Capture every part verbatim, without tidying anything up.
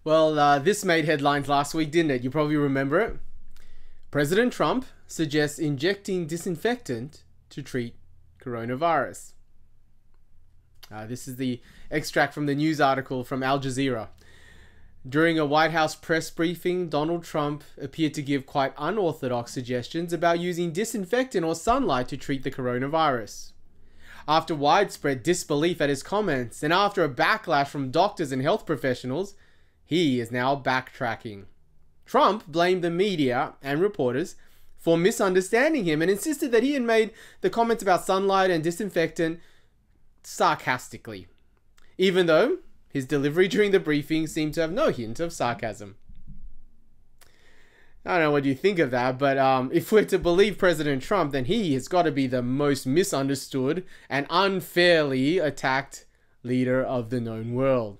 Well, uh, this made headlines last week, didn't it? You probably remember it. President Trump suggests injecting disinfectant to treat coronavirus. Uh, this is the extract from the news article from Al Jazeera. During a White House press briefing, Donald Trump appeared to give quite unorthodox suggestions about using disinfectant or sunlight to treat the coronavirus. After widespread disbelief at his comments and after a backlash from doctors and health professionals, he is now backtracking. Trump blamed the media and reporters for misunderstanding him and insisted that he had made the comments about sunlight and disinfectant sarcastically, even though his delivery during the briefing seemed to have no hint of sarcasm. I don't know what you think of that, but um, if we're to believe President Trump, then he has got to be the most misunderstood and unfairly attacked leader of the known world.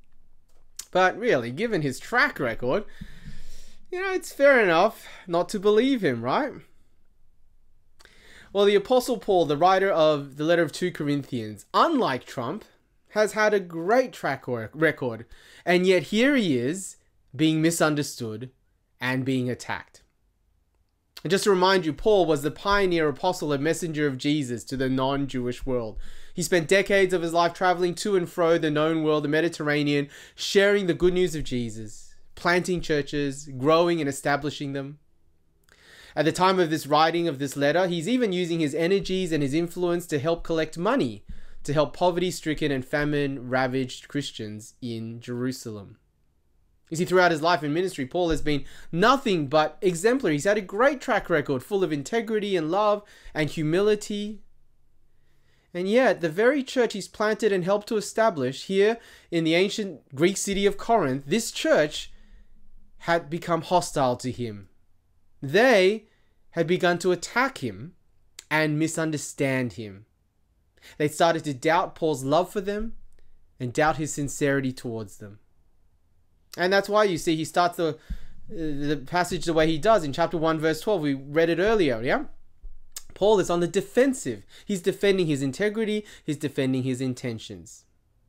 But really, given his track record, you know, it's fair enough not to believe him, right? Well, the Apostle Paul, the writer of the letter of Second Corinthians, unlike Trump, has had a great track record, and yet here he is being misunderstood and being attacked. And just to remind you, Paul was the pioneer apostle and messenger of Jesus to the non-Jewish world. He spent decades of his life traveling to and fro the known world, the Mediterranean, sharing the good news of Jesus, planting churches, growing and establishing them. At the time of this writing of this letter, he's even using his energies and his influence to help collect money to help poverty-stricken and famine-ravaged Christians in Jerusalem. You see, throughout his life and ministry, Paul has been nothing but exemplary. He's had a great track record full of integrity and love and humility. And yet, the very church he's planted and helped to establish here in the ancient Greek city of Corinth, this church had become hostile to him. They had begun to attack him and misunderstand him. They started to doubt Paul's love for them and doubt his sincerity towards them. And that's why you see he starts the, the passage the way he does in chapter one, verse twelve. We read it earlier, yeah? Paul is on the defensive. He's defending his integrity. He's defending his intentions.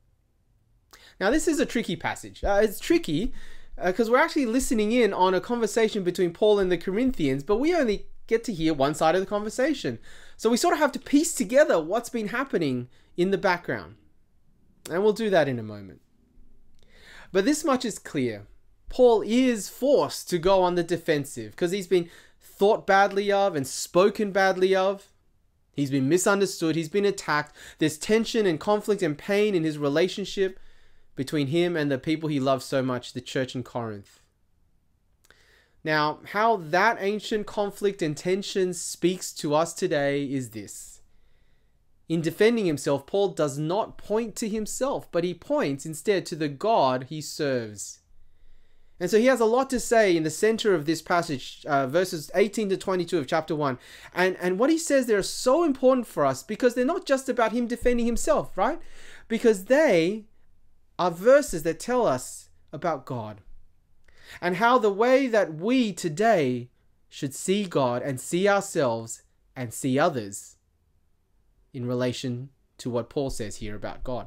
Now, this is a tricky passage. Uh, it's tricky because uh, we're actually listening in on a conversation between Paul and the Corinthians, but we only get to hear one side of the conversation. So we sort of have to piece together what's been happening in the background. And we'll do that in a moment. But this much is clear. Paul is forced to go on the defensive because he's been thought badly of and spoken badly of. He's been misunderstood. He's been attacked. There's tension and conflict and pain in his relationship between him and the people he loves so much, the church in Corinth. Now, how that ancient conflict and tension speaks to us today is this. In defending himself, Paul does not point to himself, but he points instead to the God he serves. And so he has a lot to say in the center of this passage, uh, verses eighteen to twenty-two of chapter one. And, and what he says there is so important for us because they're not just about him defending himself, right? Because they are verses that tell us about God and how the way that we today should see God and see ourselves and see others in relation to what Paul says here about God.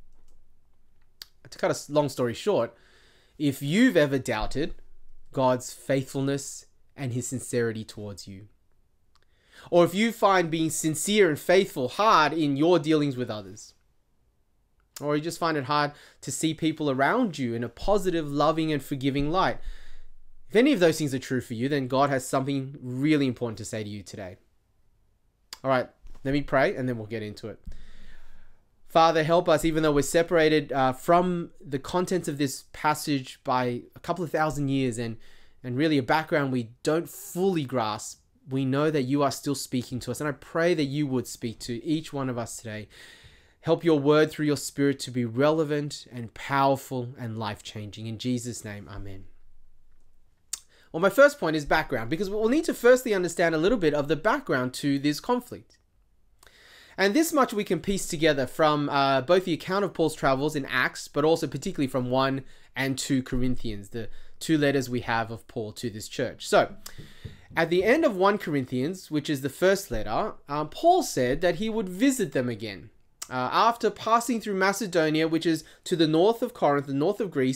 To cut a long story short, if you've ever doubted God's faithfulness and his sincerity towards you, or if you find being sincere and faithful hard in your dealings with others, or you just find it hard to see people around you in a positive, loving, and forgiving light, if any of those things are true for you, then God has something really important to say to you today. All right, let me pray and then we'll get into it. Father, help us, even though we're separated uh, from the contents of this passage by a couple of thousand years and, and really a background we don't fully grasp, we know that you are still speaking to us. And I pray that you would speak to each one of us today. Help your word through your Spirit to be relevant and powerful and life-changing. In Jesus' name, amen. Well, my first point is background, because we'll need to firstly understand a little bit of the background to this conflict. And this much we can piece together from uh, both the account of Paul's travels in Acts, but also particularly from First and Second Corinthians, the two letters we have of Paul to this church. So, at the end of First Corinthians, which is the first letter, um, Paul said that he would visit them again. Uh, after passing through Macedonia, which is to the north of Corinth, the north of Greece,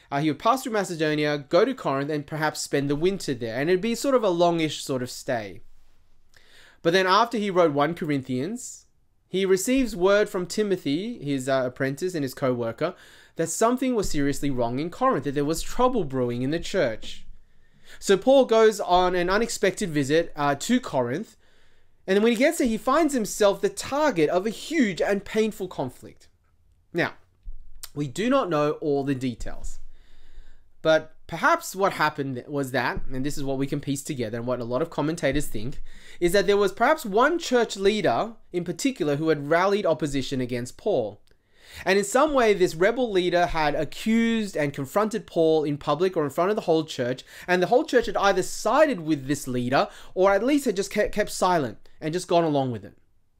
Uh, he would pass through Macedonia, go to Corinth, and perhaps spend the winter there. And it'd be sort of a longish sort of stay. But then after he wrote First Corinthians, he receives word from Timothy, his uh, apprentice and his co-worker, that something was seriously wrong in Corinth, that there was trouble brewing in the church. So Paul goes on an unexpected visit uh, to Corinth, and then when he gets there, he finds himself the target of a huge and painful conflict. Now, we do not know all the details, but perhaps what happened was that, and this is what we can piece together and what a lot of commentators think, is that there was perhaps one church leader in particular who had rallied opposition against Paul. And in some way, this rebel leader had accused and confronted Paul in public or in front of the whole church, and the whole church had either sided with this leader or at least had just kept, kept silent and just gone along with it.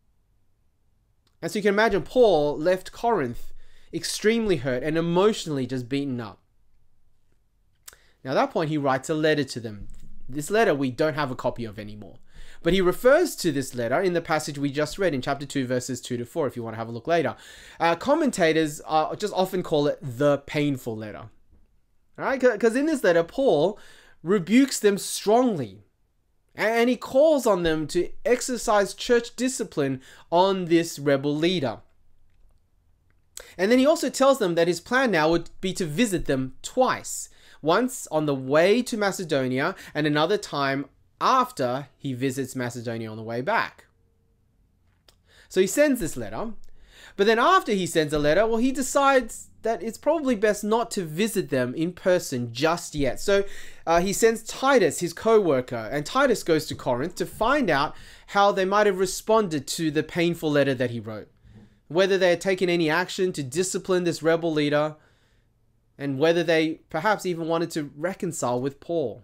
And so you can imagine Paul left Corinth extremely hurt and emotionally just beaten up. Now at that point, he writes a letter to them. This letter we don't have a copy of anymore. But he refers to this letter in the passage we just read in chapter two, verses two to four, if you want to have a look later. Uh, commentators uh, just often call it the painful letter. All right? Because in this letter, Paul rebukes them strongly. And he calls on them to exercise church discipline on this rebel leader. And then he also tells them that his plan now would be to visit them twice. Once on the way to Macedonia and another time after he visits Macedonia on the way back. So he sends this letter, but then after he sends a letter, well, he decides that it's probably best not to visit them in person just yet. So uh, he sends Titus, his co-worker, and Titus goes to Corinth to find out how they might have responded to the painful letter that he wrote, whether they had taken any action to discipline this rebel leader, and whether they perhaps even wanted to reconcile with Paul.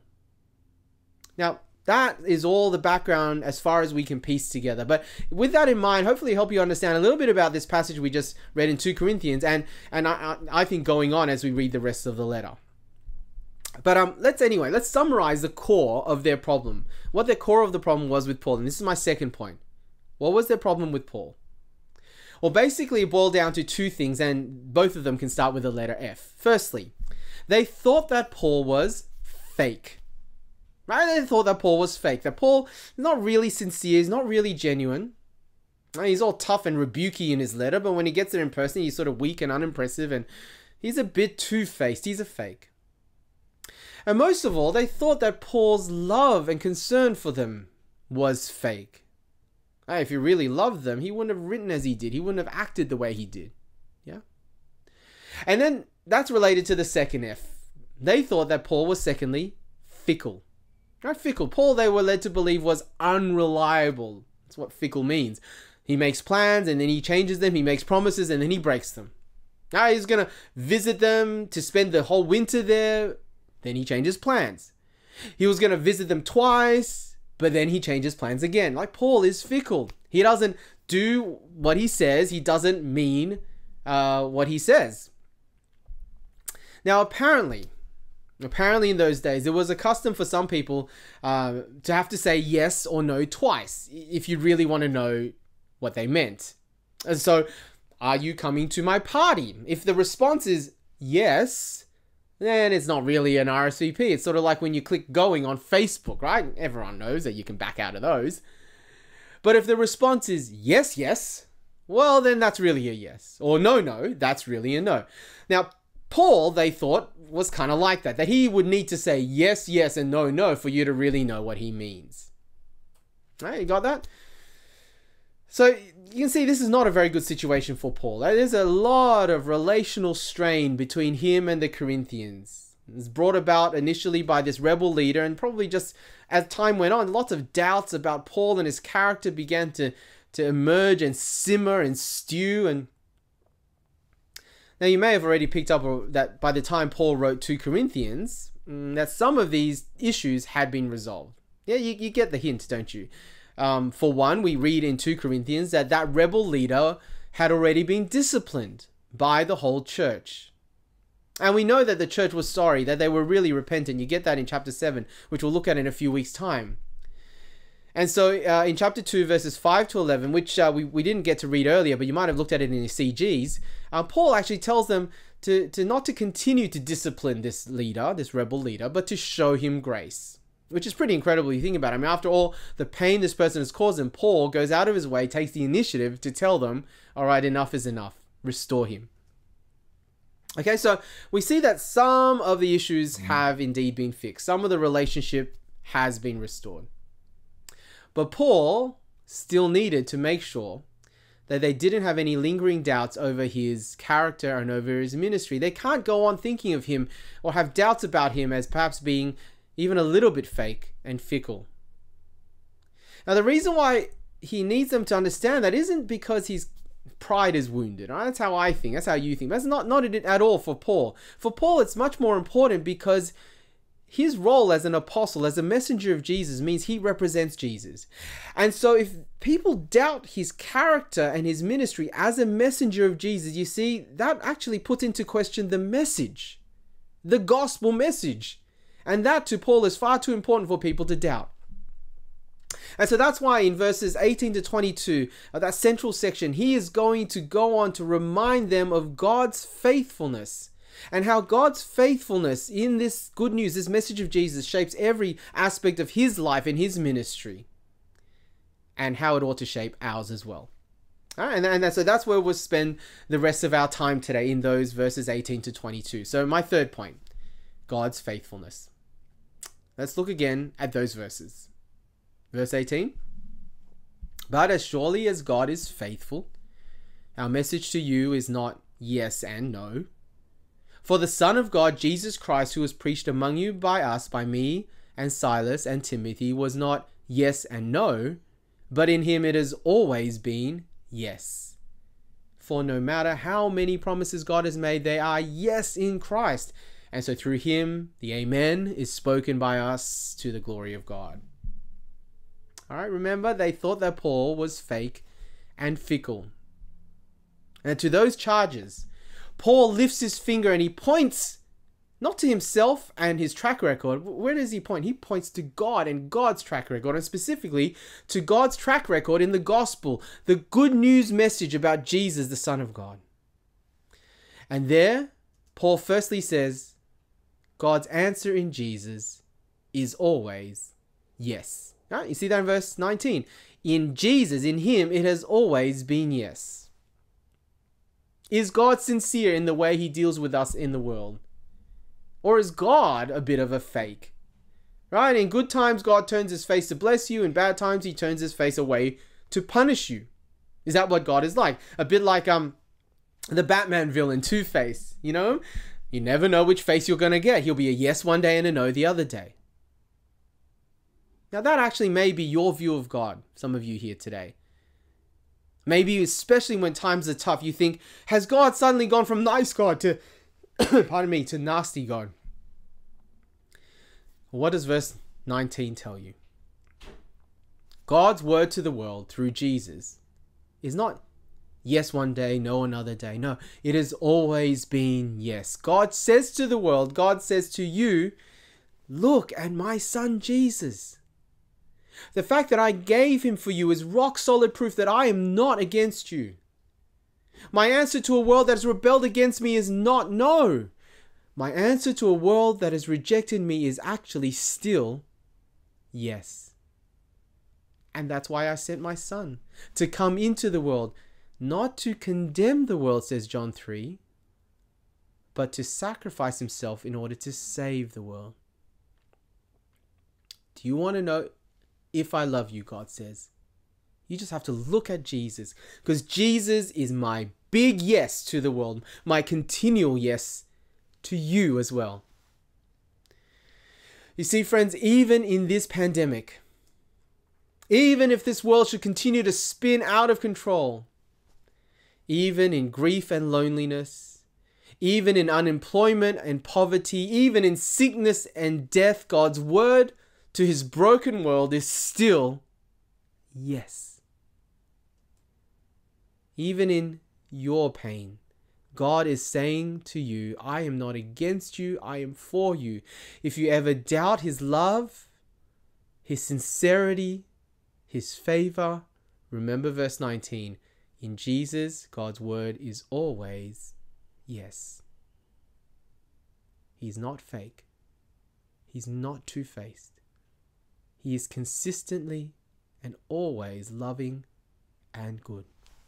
Now, that is all the background as far as we can piece together. But with that in mind, hopefully help you understand a little bit about this passage we just read in Second Corinthians, and, and I, I think going on as we read the rest of the letter. But um, let's anyway, let's summarize the core of their problem. What the core of the problem was with Paul. And this is my second point. What was their problem with Paul? Well, basically it boiled down to two things, and both of them can start with the letter F. Firstly, they thought that Paul was fake. Right? They thought that Paul was fake. That Paul is not really sincere. He's not really genuine. He's all tough and rebuky in his letter, but when he gets there in person, he's sort of weak and unimpressive, and he's a bit two-faced. He's a fake. And most of all, they thought that Paul's love and concern for them was fake. Hey, if he really loved them, he wouldn't have written as he did. He wouldn't have acted the way he did. Yeah? And then that's related to the second F. They thought that Paul was, secondly, fickle. Right? Fickle. Paul, they were led to believe, was unreliable. That's what fickle means. He makes plans and then he changes them. He makes promises and then he breaks them. Now he's going to visit them to spend the whole winter there. Then he changes plans. He was going to visit them twice, but then he changes plans again. Like, Paul is fickle. He doesn't do what he says. He doesn't mean uh, what he says. Now, apparently, apparently in those days, there was a custom for some people uh, to have to say yes or no twice if you really want to know what they meant. And so, are you coming to my party? If the response is yes, then it's not really an R S V P. It's sort of like when you click going on Facebook, right? Everyone knows that you can back out of those. But if the response is yes, yes, well, then that's really a yes. Or no, no, that's really a no. Now, Paul, they thought, was kind of like that. That he would need to say yes, yes, and no, no for you to really know what he means. Right, you got that? So you can see this is not a very good situation for Paul. There's a lot of relational strain between him and the Corinthians. It's brought about initially by this rebel leader, and probably just as time went on, lots of doubts about Paul and his character began to, to emerge and simmer and stew. And now you may have already picked up that by the time Paul wrote Second Corinthians, that some of these issues had been resolved. Yeah, you, you get the hint, don't you? Um, for one, we read in Second Corinthians that that rebel leader had already been disciplined by the whole church. And we know that the church was sorry, that they were really repentant. You get that in chapter seven, which we'll look at in a few weeks' time. And so uh, in chapter two, verses five to eleven, which uh, we, we didn't get to read earlier, but you might have looked at it in your C Gs, uh, Paul actually tells them to, to not to continue to discipline this leader, this rebel leader, but to show him grace, which is pretty incredible if you think about it. I mean, after all the pain this person has caused them, Paul goes out of his way, takes the initiative to tell them, all right, enough is enough. Restore him. Okay, so we see that some of the issues have indeed been fixed. Some of the relationship has been restored. But Paul still needed to make sure that they didn't have any lingering doubts over his character and over his ministry. They can't go on thinking of him or have doubts about him as perhaps being even a little bit fake and fickle. Now, the reason why he needs them to understand that isn't because his pride is wounded. Right? That's how I think. That's how you think. That's not, not it at all for Paul. For Paul, it's much more important because his role as an apostle, as a messenger of Jesus, means he represents Jesus. And so if people doubt his character and his ministry as a messenger of Jesus, you see, that actually puts into question the message, the gospel message. And that to Paul is far too important for people to doubt. And so that's why in verses eighteen to twenty-two, uh, that central section, he is going to go on to remind them of God's faithfulness and how God's faithfulness in this good news, this message of Jesus, shapes every aspect of his life and his ministry, and how it ought to shape ours as well. All right, and, and so that's where we'll spend the rest of our time today, in those verses eighteen to twenty-two. So my third point, God's faithfulness. Let's look again at those verses. Verse eighteen. But as surely as God is faithful, our message to you is not yes and no. For the Son of God, Jesus Christ, who was preached among you by us, by me and Silas and Timothy, was not yes and no, but in him it has always been yes. For no matter how many promises God has made, they are yes in Christ. And so through him, the amen is spoken by us to the glory of God. All right, remember, they thought that Paul was fake and fickle. And to those charges, Paul lifts his finger and he points not to himself and his track record. Where does he point? He points to God and God's track record, and specifically to God's track record in the gospel, the good news message about Jesus, the Son of God. And there, Paul firstly says, God's answer in Jesus is always yes. Right? You see that in verse nineteen. In Jesus, in him, it has always been yes. Is God sincere in the way he deals with us in the world? Or is God a bit of a fake? Right? In good times, God turns his face to bless you. In bad times, he turns his face away to punish you. Is that what God is like? A bit like um the Batman villain, Two-Face. You know? You never know which face you're going to get. He'll be a yes one day and a no the other day. Now that actually may be your view of God, some of you here today. Maybe especially when times are tough, you think, has God suddenly gone from nice God to, pardon me, to nasty God? What does verse nineteen tell you? God's word to the world through Jesus is not yes one day, no another day. No, it has always been yes. God says to the world, God says to you, look at my son Jesus. The fact that I gave him for you is rock solid proof that I am not against you. My answer to a world that has rebelled against me is not no. My answer to a world that has rejected me is actually still yes. And that's why I sent my son to come into the world, not to condemn the world, says John three, but to sacrifice himself in order to save the world. Do you want to know if I love you, God says? You just have to look at Jesus, because Jesus is my big yes to the world, my continual yes to you as well. You see, friends, even in this pandemic, even if this world should continue to spin out of control, even in grief and loneliness, even in unemployment and poverty, even in sickness and death, God's word to his broken world is still yes. Even in your pain, God is saying to you, I am not against you, I am for you. If you ever doubt his love, his sincerity, His favor, remember verse nineteen, in Jesus, God's word is always yes. He's not fake. He's not two-faced. He is consistently and always loving and good.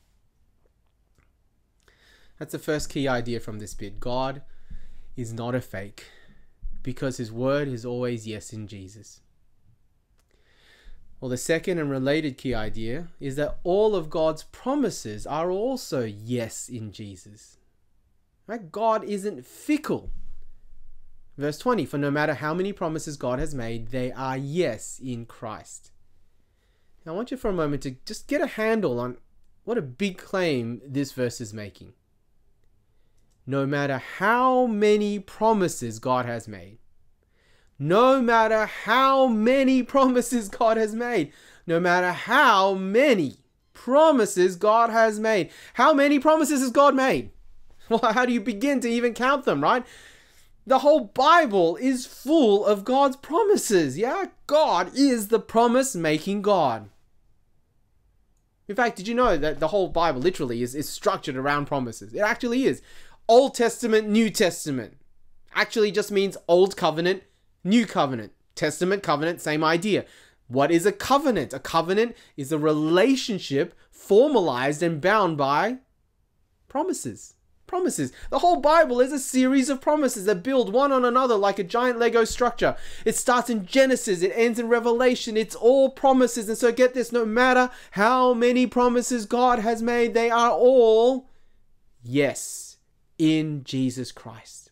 That's the first key idea from this bit. God is not a fake because his word is always yes in Jesus. Well, the second and related key idea is that all of God's promises are also yes in Jesus. Right? God isn't fickle. Verse twenty, for no matter how many promises God has made, they are yes in Christ. Now, I want you for a moment to just get a handle on what a big claim this verse is making. No matter how many promises God has made, no matter how many promises God has made, no matter how many promises God has made, how many promises has God made? Well, how do you begin to even count them, right? The whole Bible is full of God's promises. Yeah, God is the promise-making God. In fact, did you know that the whole Bible literally is, is structured around promises? It actually is. Old Testament, New Testament. Actually just means Old Covenant, New Covenant. Testament, covenant, same idea. What is a covenant? A covenant is a relationship formalized and bound by promises. Promises. The whole Bible is a series of promises that build one on another like a giant Lego structure. It starts in Genesis, it ends in Revelation. It's all promises. And so get this, no matter how many promises God has made, they are all yes in Jesus Christ.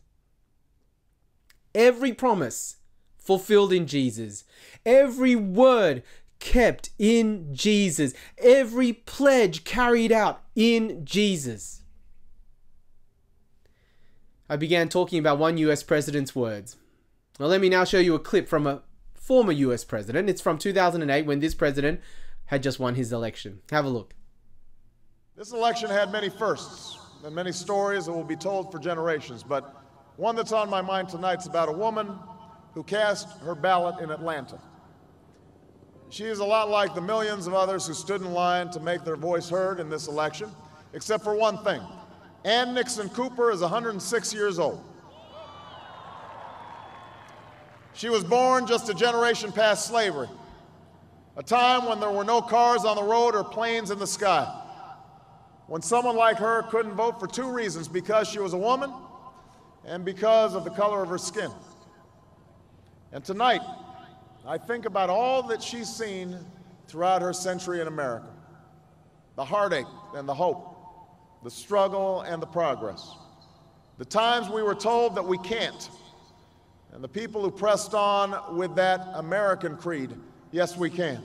Every promise fulfilled in Jesus. Every word kept in Jesus. Every pledge carried out in Jesus. I began talking about one U S president's words. Well, let me now show you a clip from a former U S president. It's from two thousand eight when this president had just won his election. Have a look. This election had many firsts and many stories that will be told for generations, but one that's on my mind tonight is about a woman who cast her ballot in Atlanta. She is a lot like the millions of others who stood in line to make their voice heard in this election, except for one thing. Ann Nixon Cooper is one hundred six years old. She was born just a generation past slavery, a time when there were no cars on the road or planes in the sky, when someone like her couldn't vote for two reasons, because she was a woman and because of the color of her skin. And tonight, I think about all that she's seen throughout her century in America, the heartache and the hope, the struggle and the progress, the times we were told that we can't, and the people who pressed on with that American creed, yes, we can.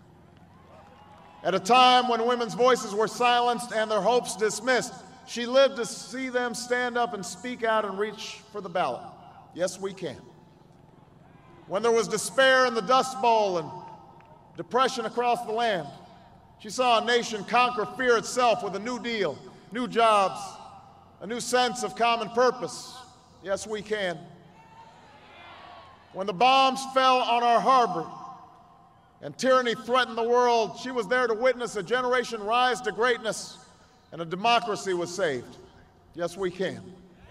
At a time when women's voices were silenced and their hopes dismissed, she lived to see them stand up and speak out and reach for the ballot. Yes, we can. When there was despair in the Dust Bowl and depression across the land, she saw a nation conquer fear itself with a new deal, new jobs, a new sense of common purpose. Yes, we can. When the bombs fell on our harbor and tyranny threatened the world, she was there to witness a generation rise to greatness and a democracy was saved. Yes, we can.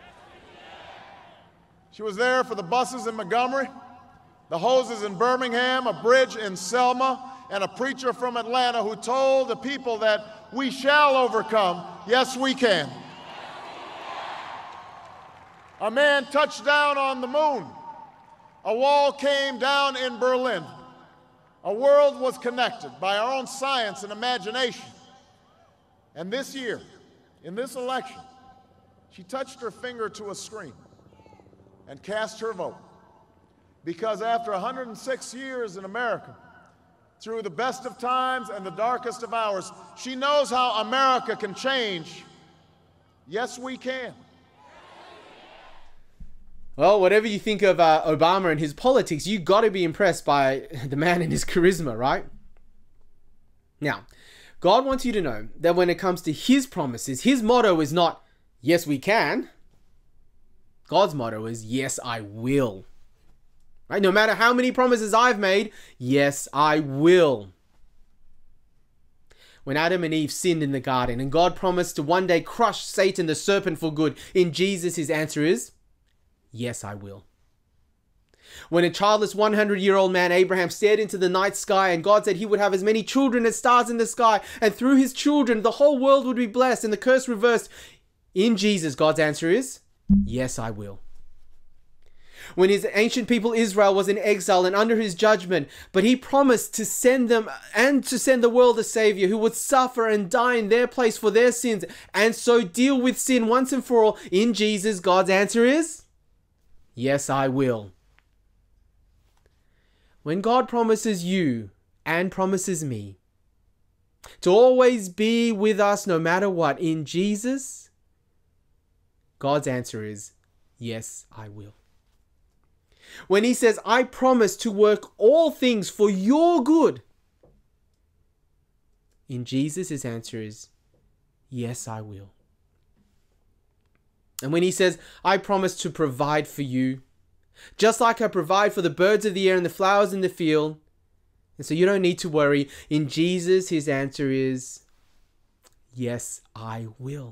She was there for the buses in Montgomery, the hoses in Birmingham, a bridge in Selma, and a preacher from Atlanta who told the people that we shall overcome. Yes, we can. A man touched down on the moon. A wall came down in Berlin. A world was connected by our own science and imagination. And this year, in this election, she touched her finger to a screen and cast her vote. Because after one hundred six years in America, through the best of times and the darkest of hours, she knows how America can change. Yes, we can. Well, whatever you think of uh, Obama and his politics, you got to be impressed by the man and his charisma, right? Now, God wants you to know that when it comes to his promises, his motto is not, yes, we can. God's motto is, yes, I will. Right? No matter how many promises I've made, yes, I will. when Adam and Eve sinned in the garden and God promised to one day crush Satan the serpent for good, in Jesus his answer is, yes, I will. When a childless hundred-year-old man, Abraham, stared into the night sky and God said he would have as many children as stars in the sky, and through his children the whole world would be blessed and the curse reversed, in Jesus God's answer is, yes, I will. When his ancient people Israel was in exile and under his judgment, but he promised to send them and to send the world a savior who would suffer and die in their place for their sins and so deal with sin once and for all, in Jesus God's answer is, yes, I will. When God promises you and promises me to always be with us no matter what, in Jesus, God's answer is, yes, I will. When he says, I promise to work all things for your good, in Jesus, his answer is, yes, I will. And when he says, I promise to provide for you, just like I provide for the birds of the air and the flowers in the field, and so you don't need to worry, in Jesus, his answer is, yes, I will.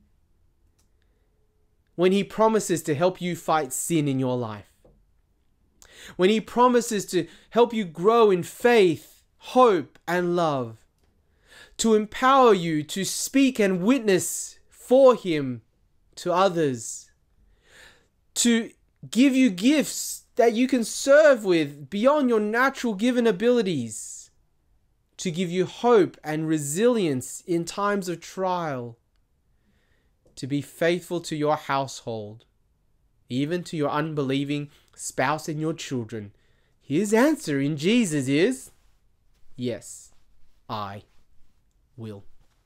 When he promises to help you fight sin in your life, when he promises to help you grow in faith, hope, and love, to empower you to speak and witness for him to others, to give you gifts that you can serve with beyond your natural given abilities, to give you hope and resilience in times of trial, to be faithful to your household, even to your unbelieving spouse and your children, his answer in Jesus is, yes, I will.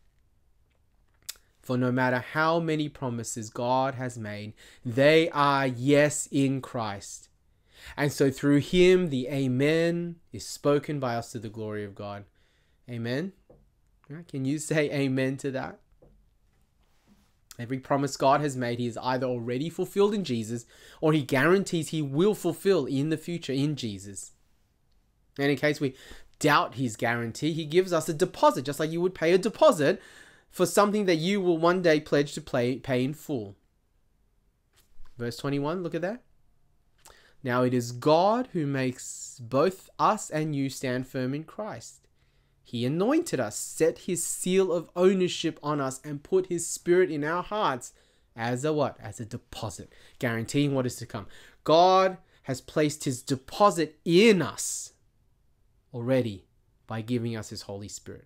For no matter how many promises God has made, they are yes in Christ. And so through him, the amen is spoken by us to the glory of God. Amen? Can you say amen to that? Every promise God has made, he has either already fulfilled in Jesus, or he guarantees he will fulfill in the future in Jesus. And in case we doubt his guarantee, he gives us a deposit, just like you would pay a deposit for something that you will one day pledge to pay, pay in full. Verse twenty-one, look at that. Now it is God who makes both us and you stand firm in Christ. He anointed us, set his seal of ownership on us, and put his spirit in our hearts as a what? As a deposit, guaranteeing what is to come. God has placed his deposit in us already by giving us his Holy Spirit.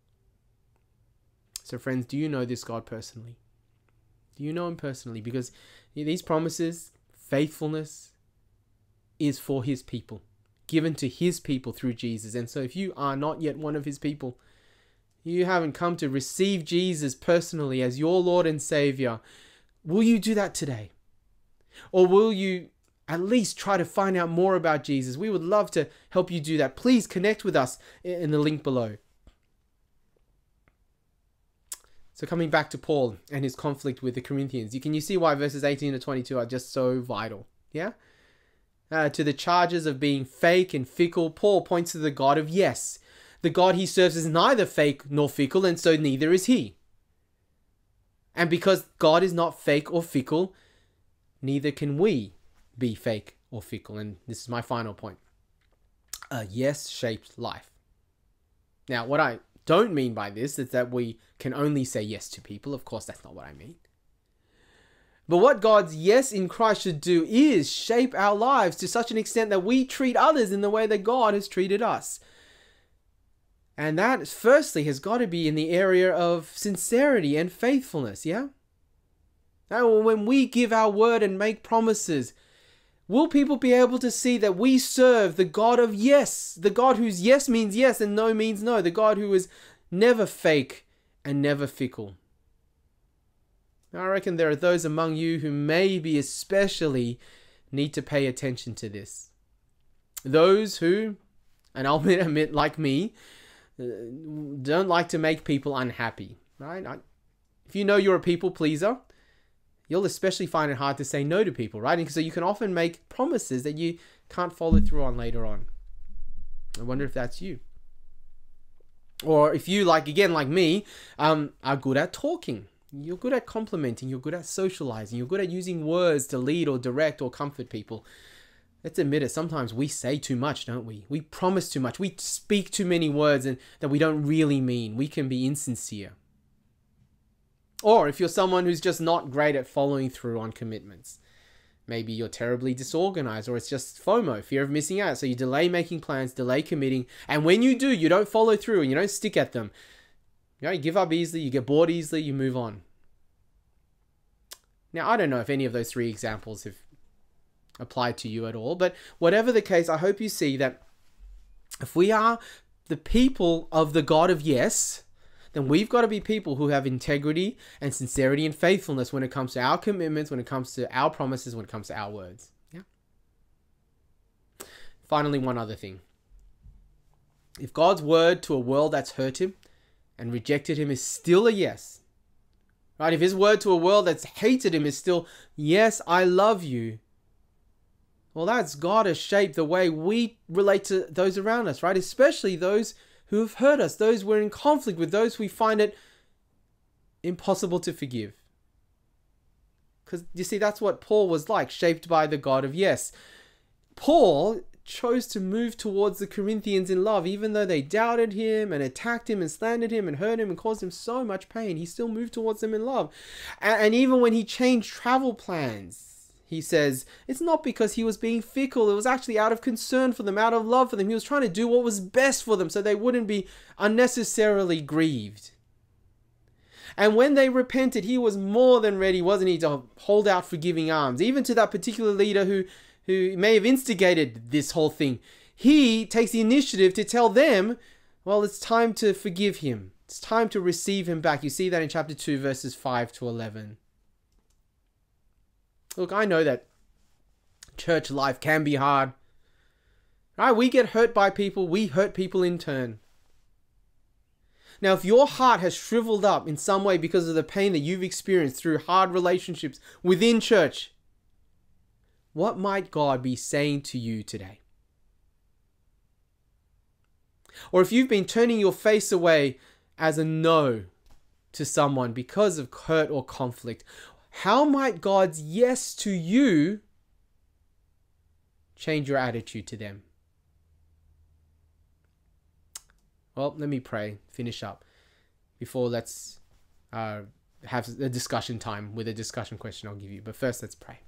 So friends, do you know this God personally? Do you know him personally? Because these promises, faithfulness, is for his people, given to his people through Jesus. And so if you are not yet one of his people, you haven't come to receive Jesus personally as your Lord and Savior, will you do that today? Or will you at least try to find out more about Jesus? We would love to help you do that. Please connect with us in the link below. So coming back to Paul and his conflict with the Corinthians, you can you see why verses eighteen to twenty-two are just so vital? Yeah. Uh, to the charges of being fake and fickle, Paul points to the God of yes. The God he serves is neither fake nor fickle, and so neither is he. And because God is not fake or fickle, neither can we be fake or fickle. And this is my final point. A yes-shaped life. Now, what I don't mean by this is that we can only say yes to people. Of course, that's not what I mean. But what God's yes in Christ should do is shape our lives to such an extent that we treat others in the way that God has treated us. And that, firstly, has got to be in the area of sincerity and faithfulness, yeah? Now, when we give our word and make promises, will people be able to see that we serve the God of yes, the God whose yes means yes and no means no, the God who is never fake and never fickle? I reckon there are those among you who maybe especially need to pay attention to this. Those who, and I'll admit, admit like me, don't like to make people unhappy, right? I, if you know you're a people pleaser, you'll especially find it hard to say no to people, right? And so you can often make promises that you can't follow through on later on. I wonder if that's you. Or if you, like, again, like me, um, are good at talking, you're good at complimenting, you're good at socializing, you're good at using words to lead or direct or comfort people. Let's admit it, sometimes we say too much, don't we? We promise too much. We speak too many words and that we don't really mean. We can be insincere. Or if you're someone who's just not great at following through on commitments. Maybe you're terribly disorganized, or it's just FOMO, fear of missing out. So you delay making plans, delay committing. And when you do, you don't follow through and you don't stick at them. You know, you give up easily, you get bored easily, you move on. Now, I don't know if any of those three examples have applied to you at all, but whatever the case, I hope you see that if we are the people of the God of yes, then we've got to be people who have integrity and sincerity and faithfulness when it comes to our commitments, when it comes to our promises, when it comes to our words. Yeah. Finally, one other thing. If God's word to a world that's hurt him and rejected him is still a yes, right? If his word to a world that's hated him is still, yes, I love you. Well, that's God has shaped the way we relate to those around us, right? Especially those who have hurt us, those we're in conflict with, those we find it impossible to forgive. Because you see, that's what Paul was like, shaped by the God of yes. Paul chose to move towards the Corinthians in love, even though they doubted him and attacked him and slandered him and hurt him and caused him so much pain. He still moved towards them in love. And, and even when he changed travel plans, he says, it's not because he was being fickle. It was actually out of concern for them, out of love for them. He was trying to do what was best for them so they wouldn't be unnecessarily grieved. And when they repented, he was more than ready, wasn't he, to hold out forgiving arms, even to that particular leader who, who may have instigated this whole thing. He takes the initiative to tell them, well, it's time to forgive him. It's time to receive him back. You see that in chapter two, verses five to eleven. Look, I know that church life can be hard. Right? We get hurt by people. We hurt people in turn. Now, if your heart has shriveled up in some way because of the pain that you've experienced through hard relationships within church, what might God be saying to you today? Or if you've been turning your face away as a no to someone because of hurt or conflict, how might God's yes to you change your attitude to them? Well, let me pray, finish up, before let's uh, have a discussion time with a discussion question I'll give you. But first, let's pray.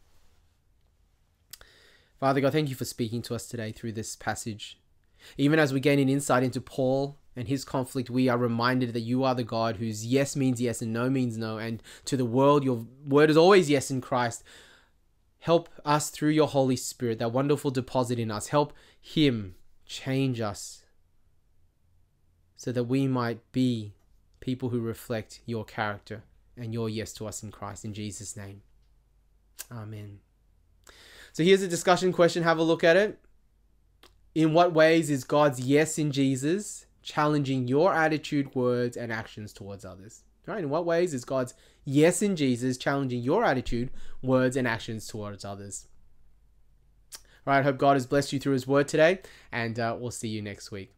Father God, thank you for speaking to us today through this passage. Even as we gain an insight into Paul and his conflict, we are reminded that you are the God whose yes means yes and no means no. And to the world, your word is always yes in Christ. Help us through your Holy Spirit, that wonderful deposit in us. Help him change us so that we might be people who reflect your character and your yes to us in Christ. In Jesus' name. Amen. So here's a discussion question. Have a look at it. In what ways is God's yes in Jesus challenging your attitude, words, and actions towards others? Right? In what ways is God's yes in Jesus challenging your attitude, words, and actions towards others? Right. I hope God has blessed you through his word today, and uh, we'll see you next week.